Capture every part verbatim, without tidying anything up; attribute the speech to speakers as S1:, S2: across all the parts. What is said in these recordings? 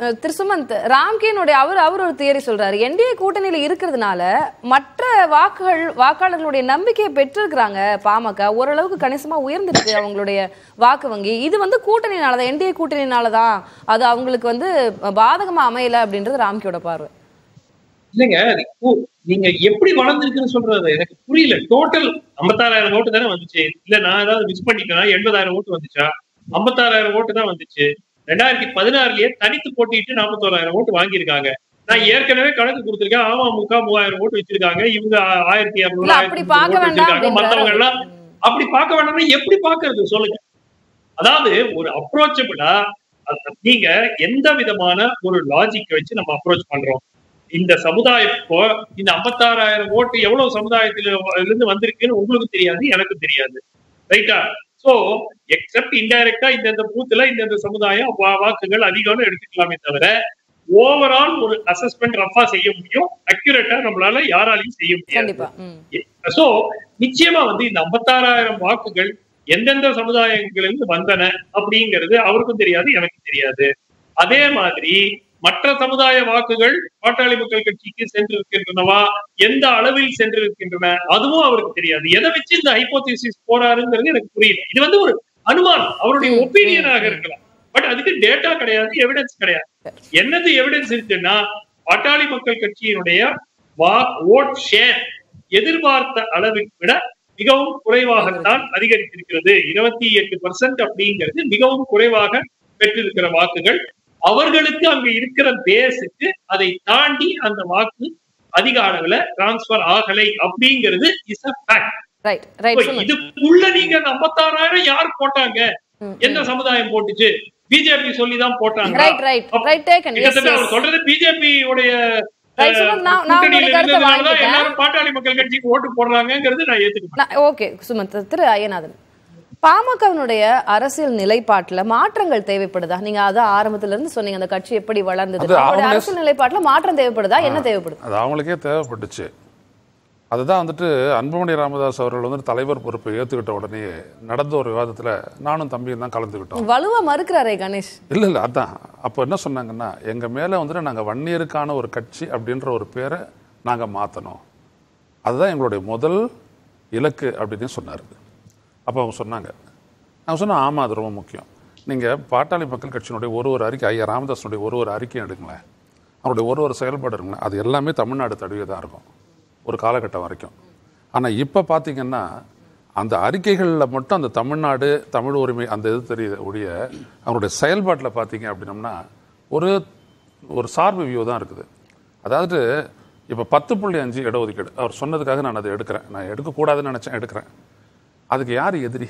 S1: திரு சுமந்த், ராம்கேனுடைய அவர் அவர் ஒரு தியரி சொல்றாரு, என்டிஏ கூட்டணியில இருக்கிறதுனால மற்ற வாக்குகள் வாக்காளர்களுடைய நம்பிக்கையை பெற்றிருக்கிறாங்க. பாமக ஓரளவுக்கு கணிசமா உயர்ந்திருக்கு அவங்களுடைய வாக்கு வங்கி. இது வந்து கூட்டணினாலதான், என்டிஏ கூட்டணினாலதான் அது அவங்களுக்கு வந்து பாதகமா அமையல அப்படின்றது ராம்கேயோட பார்வை.
S2: இல்லைங்க, நீங்க எப்படி வளர்ந்துருக்குன்னு சொல்றது எனக்கு புரியல. டோட்டல் ஐம்பத்தாறாயிரம் ஓட்டு தானே வந்துச்சு. இல்ல நான் ஏதாவது மிஸ் பண்ணிட்டேன்னா எண்பதாயிரம் ஓட்டு வந்துச்சா? ஐம்பத்தாறாயிரம் ஓட்டு தான் வந்துச்சு. ரெண்டாயிரத்தி பதினாறுலயே தனித்து போட்டிட்டு நாற்பத்தோராயிரம் ஓட்டு வாங்கியிருக்காங்க. நான் ஏற்கனவே கணக்கு கொடுத்திருக்கேன். அமமுக மூவாயிரம் ஓட்டு வச்சிருக்காங்க, இவங்க ஆயிரத்தி இருநூறு வச்சிருக்காங்க. மத்தவங்க எல்லாம் அப்படி பார்க்க வேண்டாம்னா எப்படி பாக்குறது சொல்லுங்க? அதாவது ஒரு அப்ரோச்சபிளா நீங்க எந்த விதமான ஒரு லாஜிக் வச்சு நம்ம அப்ரோச் பண்றோம்? இந்த சமுதாயப்போ இந்த ஐம்பத்தாறாயிரம் ஓட்டு எவ்வளவு சமுதாயத்துல இருந்து வந்திருக்குன்னு உங்களுக்கு தெரியாது, எனக்கு தெரியாது. ரைட்டா? சோ எக்ஸப்ட் இன்டைரக்டா இந்தந்த பூத்துல இந்தந்த சமுதாயம் வாக்குகள் அதிகம்னு எடுத்துக்கலாமே தவிர ஓவரால் ஒரு அசஸ்மெண்ட் ரஃபா செய்ய முடியும், அக்யூரேட்டா நம்மளால யாராலையும் செய்ய முடியாது. சோ நிச்சயமா வந்து இந்த ஐம்பத்தாறாயிரம் வாக்குகள் எந்தெந்த சமுதாயங்களிலிருந்து வந்தன அப்படிங்கிறது அவருக்கும் தெரியாது, எனக்கு தெரியாது. அதே மாதிரி மற்ற சமுதாய வாக்குகள் பாட்டாளி மக்கள் கட்சிக்கு சென்றிருக்கின்றனவா, எந்த அளவில் சென்றிருக்கின்றன, அதுவும் அவருக்கு தெரியாது. எதை வச்சு இந்த ஹைபோதீசிஸ் போறாருங்கிறது எனக்கு புரியல. இது வந்து ஒரு அனுமானம், அவருடைய ஒப்பீனியனாக இருக்கலாம். பட் அதுக்கு டேட்டா கிடையாது, எவிடன்ஸ் கிடையாது. என்னது எவிடன்ஸ் இருக்குன்னா, பாட்டாளி மக்கள் கட்சியினுடைய ஓட் ஷேர் எதிர்பார்த்த அளவை விட மிகவும் குறைவாகத்தான் அதிகரித்திருக்கிறது. இருபத்தி எட்டு பர்சன்ட் அப்படிங்கிறது மிகவும் குறைவாக பெற்றிருக்கிற வாக்குகள். அவர்களுக்கு அங்க இருக்கிற பேஸுக்கு அதை தாண்டி அந்த வாக்கு அதிக அளவுல டிரான்ஸ்பர் ஆகலை அப்படிங்கிறது இஸ் a fact. இதுக்குள்ள நீங்க ஐம்பத்தாறாயிரம் யார் போட்டாங்க, எந்த சமுதாயம் போட்டுச்சு? பிஜேபி சொல்லிதான் போட்டாங்க. அவர் சொல்றது பிஜேபி உடைய பாட்டாளி மக்கள் கட்சிக்கு ஓட்டு போடுறாங்கிறது நான் ஏத்துக்கிறேன்.
S1: ஓகே சுமந்த். திரு ஐயநாதன், பாமகவினுடைய அரசியல் நிலைப்பாட்டுல மாற்றங்கள் தேவைப்படுதா? நீங்க அதான் ஆரம்பத்துல இருந்து சொன்னீங்க, அந்த கட்சி எப்படி வளர்ந்தது, அரசியல் நிலைப்பாட்டுல மாற்றம் தேவைப்படுதா? என்ன தேவைப்படுது?
S3: அது அவங்களுக்கே தேவைப்பட்டுச்சு. அதுதான் வந்துட்டு அன்புமணி ராமதாஸ் அவர்கள் வந்து தலைவர் பொறுப்பை ஏத்துக்கிட்ட உடனே நடந்த ஒரு விவாதத்துல நானும் தம்பியும் தான் கலந்துக்கிட்டோம்.
S1: வலுவா மறுக்கிறாரே கணேஷ்.
S3: இல்ல இல்ல அதான் அப்ப என்ன சொன்னாங்கன்னா, எங்க மேல வந்துட்டு நாங்க வன்னியருக்கான ஒரு கட்சி அப்படின்ற ஒரு பேரை நாங்க மாத்தணும், அதுதான் எங்களுடைய முதல் இலக்கு அப்படின்னு சொன்னாரு. அப்போ அவங்க சொன்னாங்க, நாங்கள் சொன்னோம் ஆமாம் அது ரொம்ப முக்கியம். நீங்கள் பாட்டாளி மக்கள் கட்சியினுடைய ஒரு ஒரு அறிக்கை, ஐயா ராமதாஸனுடைய ஒரு ஒரு அறிக்கையும் எடுங்களேன், அவருடைய ஒரு ஒரு செயல்பாடு இருக்குங்களேன், அது எல்லாமே தமிழ்நாடு தழுவிய தான் இருக்கும் ஒரு காலகட்டம் வரைக்கும். ஆனால் இப்போ பார்த்தீங்கன்னா அந்த அறிக்கைகளில் மட்டும் அந்த தமிழ்நாடு தமிழ் உரிமை அந்த இது தெரியுது ஒழிய அவருடைய செயல்பாட்டில் பார்த்தீங்க அப்படின்னம்னா ஒரு ஒரு சார்பு வியூ தான் இருக்குது. அதாவது இப்போ பத்து புள்ளி அஞ்சு இடஒதுக்கீடு அவர் சொன்னதுக்காக நான் அதை எடுக்கிறேன், நான் எடுக்கக்கூடாதுன்னு நினச்சேன், எடுக்கிறேன். அதுக்கு யார் எதிரி?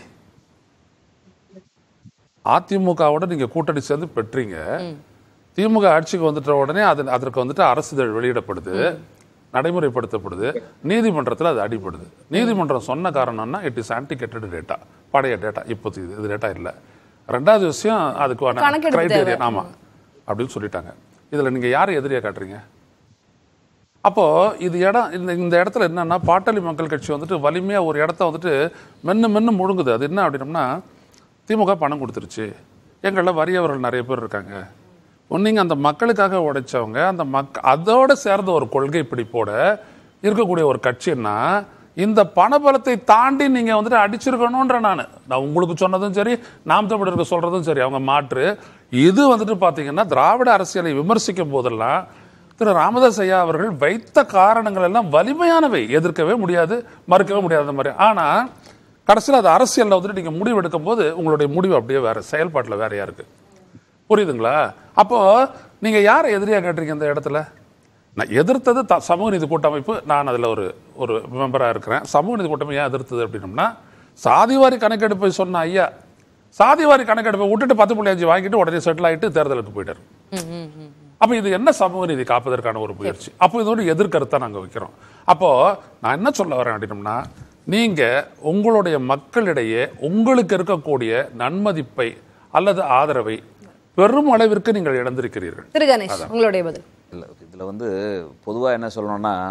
S3: அதிமுகவோட நீங்க கூட்டணி சேர்ந்து பெற்றீங்க. திமுக ஆட்சிக்கு வந்துட்ட உடனே அது அதற்கு வந்துட்டு அரசிதழ் வெளியிடப்படுது, நடைமுறைப்படுத்தப்படுது, நீதிமன்றத்தில் அது அடிப்படுது. நீதிமன்றம் சொன்ன காரணம்னா இட் இஸ் ஆன்டிகேட்டட் டேட்டா, பழைய டேட்டா, இப்போ இது டேட்டா இல்லை. ரெண்டாவது விஷயம் அதுக்கான கிரைட்டீரியா ஆமா அப்படின்னு சொல்லிட்டாங்க. இதுல நீங்க யாரை எதிரியா காட்டுறீங்க? அப்போ இது இடம் இந்த இந்த இடத்துல என்னன்னா, பாட்டாளி மக்கள் கட்சி வந்துட்டு வலிமையா ஒரு இடத்த வந்துட்டு மென்னு மென்னு முழுங்குது. அது என்ன அப்படின்னம்னா, திமுக பணம் கொடுத்துருச்சு, எங்களில் வறியவர்கள் நிறைய பேர் இருக்காங்க, நீங்க அந்த மக்களுக்காக உடைச்சவங்க, அந்த மக் அதோட சேர்ந்த ஒரு கொள்கை பிடிப்போட இருக்கக்கூடிய ஒரு கட்சின்னா இந்த பணபலத்தை தாண்டி நீங்க வந்துட்டு அடிச்சிருக்கணும்ன்ற நான் நான் உங்களுக்கு சொன்னதும் சரி, நாம் தமிழருக்கு சொல்றதும் சரி, அவங்க மாற்று இது வந்துட்டு பாத்தீங்கன்னா திராவிட அரசியலை விமர்சிக்கும் போதெல்லாம் திரு ராமதாஸ் ஐயா அவர்கள் வைத்த காரணங்கள் எல்லாம் வலிமையானவை, எதிர்க்கவே முடியாது, மறுக்கவே முடியாத மாதிரி. ஆனா கடைசியில் அது அரசியல்ல வந்துட்டு நீங்க முடிவு எடுக்கும் போது உங்களுடைய முடிவு அப்படியே வேற, செயல்பாட்டில் வேறையா இருக்கு. புரியுதுங்களா? அப்போ நீங்க யாரை எதிரியா கேட்டீங்க இந்த இடத்துல? நான் எதிர்த்தது சமூக நீதி கூட்டமைப்பு, நான் அதுல ஒரு ஒரு மெம்பரா இருக்கிறேன். சமூக நீதி கூட்டமைப்பு ஏன் எதிர்த்தது அப்படின்னம்னா, சாதிவாரி கணக்கெடுப்பை சொன்ன ஐயா சாதிவாரி கணக்கெடுப்பை விட்டுட்டு பத்து புள்ளி அஞ்சு வாங்கிட்டு உடனே செட்டில் ஆகிட்டு தேர்தலுக்கு போயிட்டாரு. அப்ப இது என்ன சமூக நீதி காப்பதற்கான ஒரு முயற்சி? அப்போ இதோட எதிர்கருத்தை நாங்க வைக்கிறோம். அப்போ நான் என்ன சொல்ல வரேன் அப்படின்னம்னா, நீங்க உங்களுடைய மக்களிடையே உங்களுக்கு இருக்கக்கூடிய நன்மதிப்பை அல்லது ஆதரவை பெரும் அளவிற்கு நீங்கள் இழந்திருக்கிறீர்கள்.
S1: திரு கணேஷ், உங்களுடைய பதில்.
S4: இல்லை, இதில் வந்து பொதுவாக என்ன சொல்லணும்னா,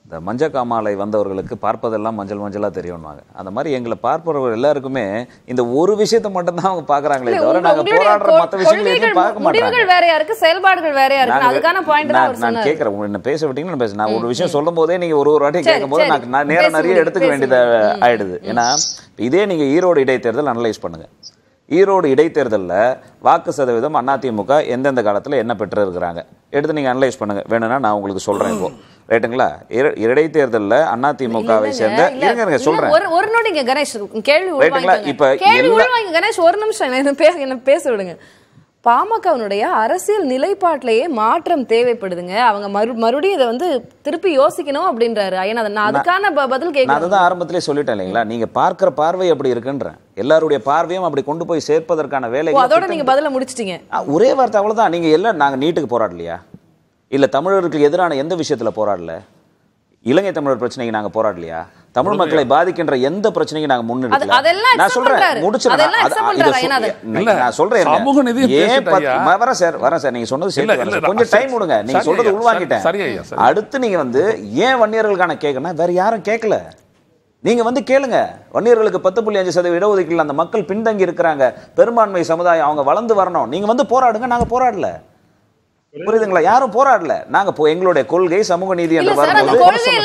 S4: இந்த மஞ்சள் காமாலை வந்தவர்களுக்கு பார்ப்பதெல்லாம் மஞ்சள் மஞ்சளா தெரியும்வாங்க. அந்த மாதிரி எங்களை பார்ப்பவர்கள் எல்லாருக்குமே இந்த ஒரு விஷயத்தை மட்டும் தான் அவங்க பாக்குறாங்களே தவிர நாங்க போராடுற மற்ற விஷயங்களை எதுவும் பார்க்க மாட்டாங்க.
S1: வேறையா இருக்கு, செயல்பாடுகள் வேறையா இருக்கு. அதுக்கான பாயிண்ட் தான்
S4: நான் கேக்குறேன். என்ன பேச விட்டீங்கன்னா நான் பேச நான் ஒரு விஷயம் சொல்லும் போதே நீங்க ஒரு ஒரு வாட்டி கேட்கும் போது நான் நேரம் நிறைய எடுத்துக்க வேண்டியதா ஆயிடுது. ஏன்னா இதே நீங்க ஈரோடு இடைத்தேர்தல் அனலைஸ் பண்ணுங்க. ஈரோடு இடைத்தேர்தலில் வாக்கு சதவீதம் அதிமுக எந்தெந்த காலத்தில் என்ன பெற்று இருக்கிறாங்க எடுத்து நீங்கள் அனலைஸ் பண்ணுங்க. வேணும்னா நான் உங்களுக்கு சொல்றேன் இப்போ, ரைட்டுங்களா? இடைத்தேர்தலில் அதிமுகவை சேர்ந்த இருங்க சொல்றேன்
S1: ஒரு நோடிங்க கணேஷ் கேள்வி ரைட்டுங்களா?
S4: இப்போ
S1: கணேஷ் ஒரு நிமிஷம் என்ன பேச என்ன பேச விடுங்க. பாமகவினுடைய அரசியல் நிலைப்பாட்டிலேயே மாற்றம் தேவைப்படுதுங்க. அவங்க மறு மறுபடியும் இதை வந்து திருப்பி யோசிக்கணும் அப்படின்றாரு. நான் அதுக்கான பதில் கேட்க
S4: அதுதான் ஆரம்பத்திலே சொல்லிட்டேன் இல்லைங்களா? நீங்க பார்க்கிற பார்வை அப்படி இருக்குன்றேன். எல்லாருடைய பார்வையும் அப்படி கொண்டு போய் சேர்ப்பதற்கான வேலை.
S1: அதோட நீங்க பதில முடிச்சிட்டீங்க.
S4: ஒரே வார்த்தை அவ்வளவுதான். நீங்க எல்லாம் நாங்க நீட்டுக்கு போராடலையா? இல்ல தமிழர்களுக்கு எதிரான எந்த விஷயத்துல போராடல? இலங்கை தமிழர் பிரச்சனைக்கு நாங்க போராடலையா? தமிழ் மக்களை பாதிக்கின்ற எந்த பிரச்சனையும் நாங்க முன்னெடுக்கல. நான் சொல்றேன் முடிச்சிடறேன். நான் சொல்றேன் வரேன் சார் வரேன் சார் நீங்க சொன்னது சேர்த்து கொஞ்சம் டைம் விடுங்க. நீங்க சொல்றது உள்வாங்கிட்டேன். அடுத்து நீங்க வந்து ஏன் வன்னியர்களுக்கான கேட்கணும்? வேற யாரும் கேட்கல. நீங்க வந்து கேளுங்க. வன்னியர்களுக்கு பத்து புள்ளி அஞ்சு சதவீத இடஒதுக்கீடு அந்த மக்கள் பின்தங்கி இருக்கிறாங்க. பெரும்பான்மை சமுதாயம் அவங்க வளர்ந்து வரணும். நீங்க வந்து போராடுங்க. நாங்க போராடல. புரியுதுங்களா? யாரும் போராடல. நாங்க எங்களுடைய கொள்கை சமூக நீதி என்று வரும்போது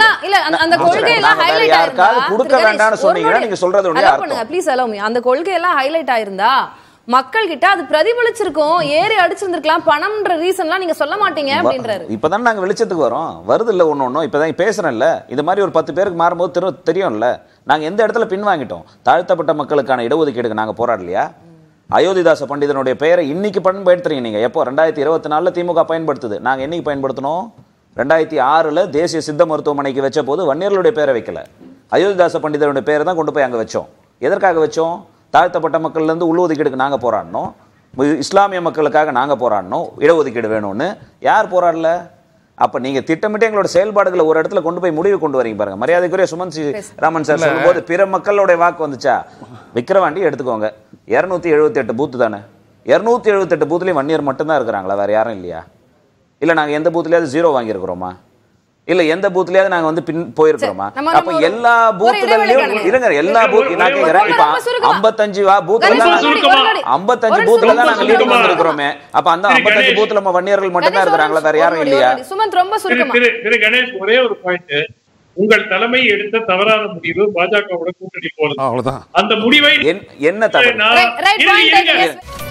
S4: யாருக்காவது கொடுக்க வேண்டாம்னு சொன்னீங்கன்னா நீங்க சொல்றது ஒண்ணே அர்த்தம்.
S1: Please allow me. அந்த கொள்கை எல்லாம் ஹைலைட் ஆயிருந்தா மக்கள் கிட்ட அது பிரதிபலிச்சிருக்கும், ஏறி அடிச்சிருந்திருக்கலாம். பணம்ன்ற ரீசன்லாம் நீங்க சொல்ல மாட்டீங்க அப்படின்றாரு.
S4: இப்பதான் நாங்க வெளிச்சத்துக்கு வரோம். வருது இல்ல ஒண்ணு ஒண்ணும். இப்பதான் பேசுறேன்ல. இந்த மாதிரி ஒரு பத்து பேருக்கு மாறும்போது தெரியும்ல. நாங்க எந்த இடத்துல பின்வாங்கிட்டோம்? தாழ்த்தப்பட்ட மக்களுக்கான இடஒதுக்கீடுக்கு நாங்க போராடலையா? அயோத்திதாச பண்டிதனுடைய பெயரை இன்னைக்கு பயன்படுத்துறீங்க நீங்க. எப்போ? ரெண்டாயிரத்தி இருபத்தி நாலுல திமுக பயன்படுத்துது. நாங்க என்னைக்கு பயன்படுத்தணும்? ரெண்டாயிரத்தி ஆறுல தேசிய சித்த மருத்துவமனைக்கு வச்ச போது வன்னியர்களுடைய பேரை வைக்கல, அயோத்திதாச பண்டிதனுடைய பேரை தான் கொண்டு போய் அங்க வச்சோம். எதற்காக வச்சோம்? தாழ்த்தப்பட்ட மக்கள்ல இருந்து உள்ளொதுக்கீடுக்கு நாங்க போராடணும். இஸ்லாமிய மக்களுக்காக நாங்க போராடணும். இடஒதுக்கீடு வேணும்னு. யார் போராடல? அப்ப நீங்க திட்டமிட்டு எங்களோட செயல்பாடுகளை ஒரு இடத்துல கொண்டு போய் முடிவு கொண்டு வரீங்க பாருங்க. மரியாதைக்குரிய சுமன் சி ராமன் சார் சொல்லும்போது பிற மக்களுடைய வாக்கு வந்துச்சா? விக்கிரவாண்டி எடுத்துக்கோங்க. இருநூத்தி எழுபத்தி எட்டு பூத்து தானே. இருநூத்தி எழுபத்தி எட்டு பூத்துலயும் வன்னியர் மட்டும் தான் இருக்கிறாங்களா? வேற யாரும் இல்லையா? இல்ல நாங்க எந்த பூத்துலயாவது ஜீரோ வாங்கி இருக்கிறோமா? இல்ல எந்த பூத்லயாவது நாங்க வந்து பின் போயிருக்கிறோமா? அப்ப எல்லா பூத்லயும் இருங்க. எல்லா பூத் நான் கேக்குறேன். இப்ப ஐம்பத்தஞ்சு பூத்ல ஐம்பத்தஞ்சு பூத்ல தான் நாங்க லீட் பண்ணிருக்கோமே. அப்ப அந்த ஐம்பத்தஞ்சு பூத்ல நம்ம வன்னியர்கள் மட்டும் தான் இருக்காங்களா? வேற யாரும் இல்லையா?
S1: சுமந்த் ரொம்ப சுருக்கமா.
S2: திரு கணேஷ் ஒரே ஒரு பாயிண்ட். உங்கள் தலைமை எடுத்த தவறான முடிவு பாஜகவோட கூட்டணி போறது. அவ்வளவுதான். அந்த முடிவை
S4: என்ன தவறு?